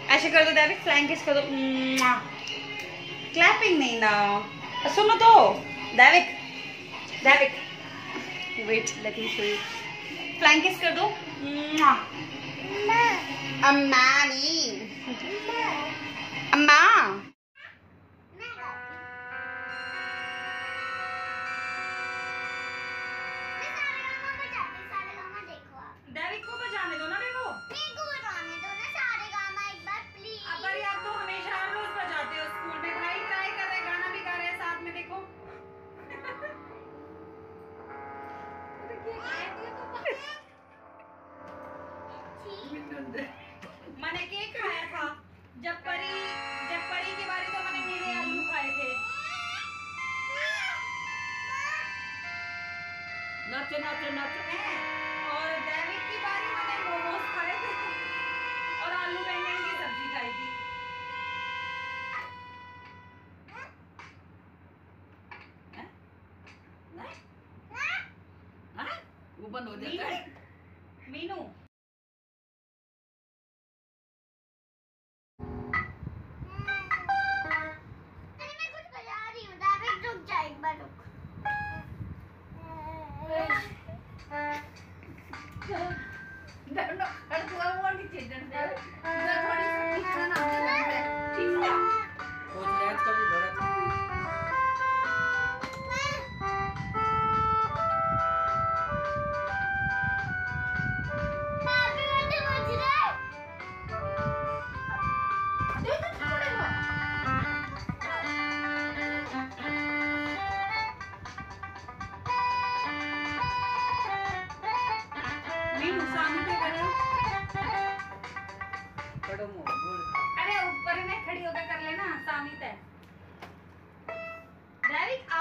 ऐसे कर दो दैविक, फ्लाइंग किस कर दो। क्लैपिंग नहीं ना, सुनो तो Daivik, Daivik wait let me show you. Flying kiss कर दो। अम्मा नहीं, अम्मा। दैविक को बजाने दो ना, मेरे को बजाने दो ना सारे गाना एक बार प्लीज। अगर आप तो हमेशा हर रोज बजाते हो स्कूल में, भाई ट्राई कर रहे, गाना भी गा रहे हैं साथ में, देखो। मैंने केक खाया था जब परी के बारे तो मैंने मेरे आलू खाए थे। नाचो नाचो नाचो। और दैविक की बारी मैंने मोमोज खाए थे और आलू बैंगन की सब्जी खाई थी। वो बंद हो जाता है। मीनू मैं कुछ बजा रही हूँ, दैविक रुक जा एक बार, रुक। अरे ऊपर में खड़ी होकर कर लेना, सामित है। दैविक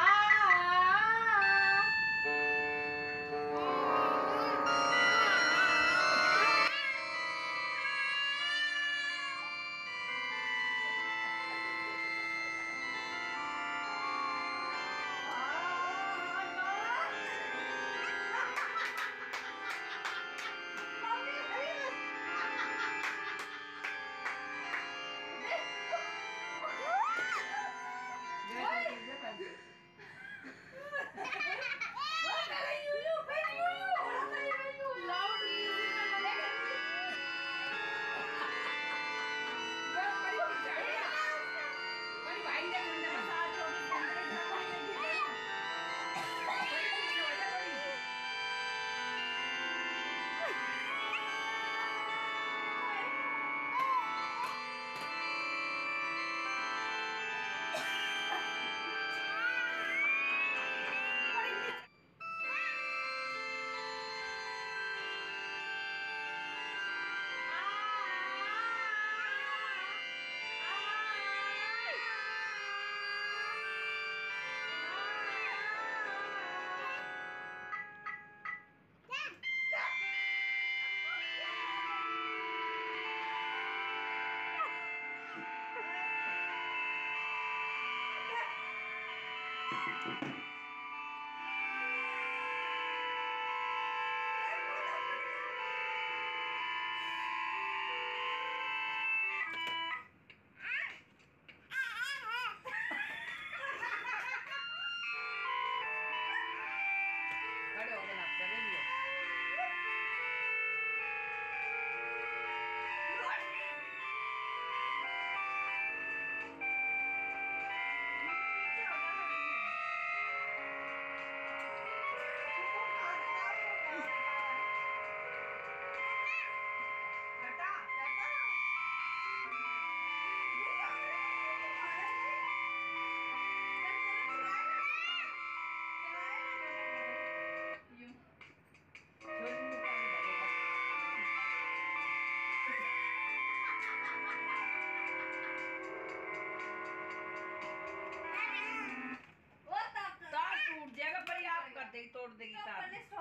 तोड़ देगी तार।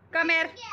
Come here.